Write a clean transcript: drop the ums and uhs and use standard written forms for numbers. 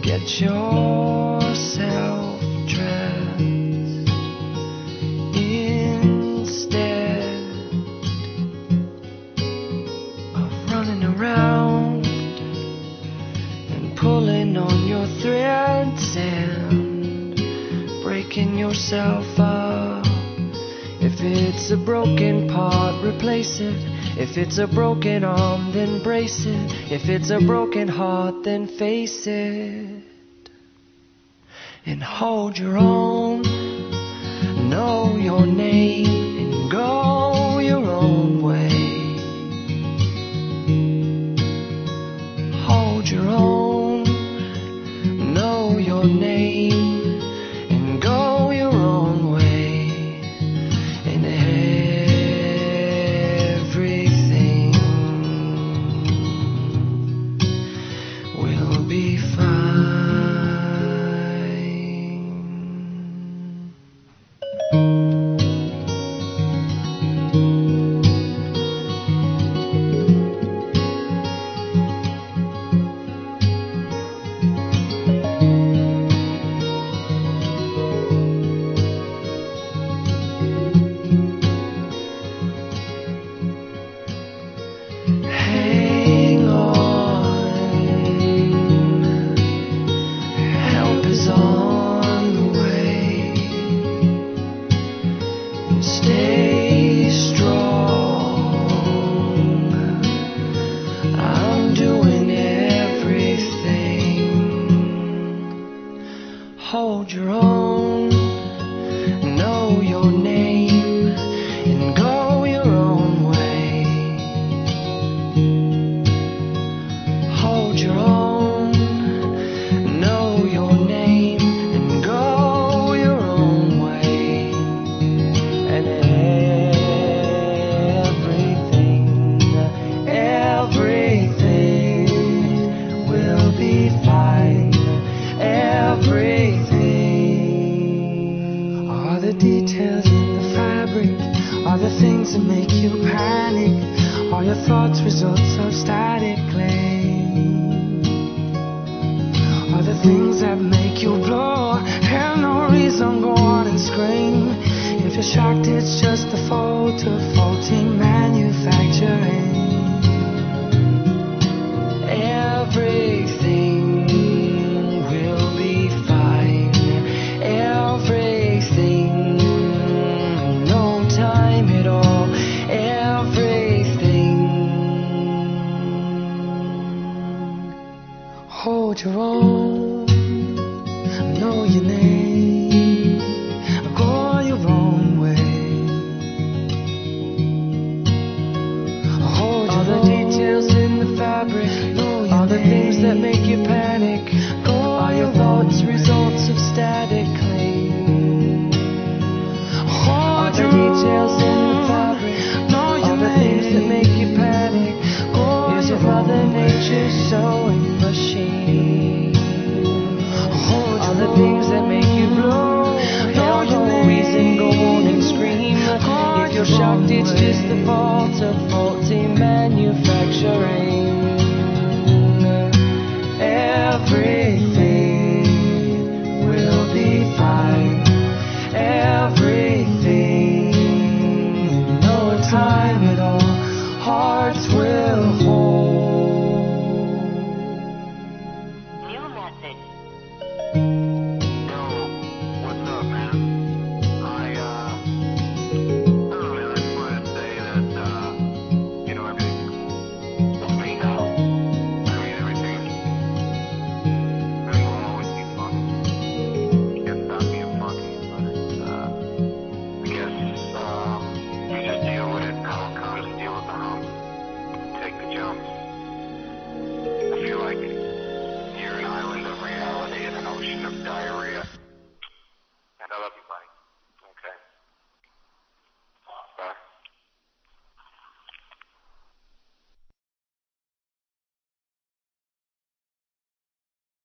Get yourself dressed instead of running around and pulling on your threads and breaking yourself up. If it's a broken part, replace it. If it's a broken arm, then brace it. If it's a broken heart, then face it and hold your own. Know your name and go your own way. Hold your own. Know your name and go your own way. And everything will be fine. Hang on, help is on the way. Stay strong, I'm doing everything. Hold your own, know your name, and go your own way. Hold your own, know your name, and go your own way. And everything will be fine. Everything. All the details in the fabric, all the things that make you panic, all your thoughts, results of static claim. All the things that make you blow, have no reason, go on and scream. If you're shocked, it's just the fault of faulty manufacturing. Everything will be fine. Everything, no time at all. Everything. Hold your own, know your name, go your own way. Hold all the details in the fabric, know your all the things that make